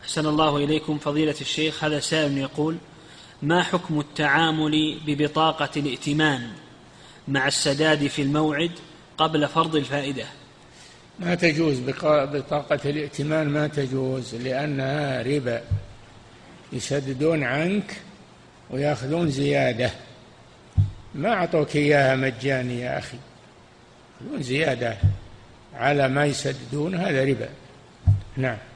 أحسن الله إليكم فضيلة الشيخ. هذا سائل يقول: ما حكم التعامل ببطاقة الائتمان مع السداد في الموعد قبل فرض الفائدة؟ ما تجوز بطاقة الائتمان، ما تجوز، لأنها ربا، يسددون عنك ويأخذون زيادة. ما أعطوك إياها مجاني يا أخي، يأخذون زيادة على ما يسددون، هذا ربا. نعم.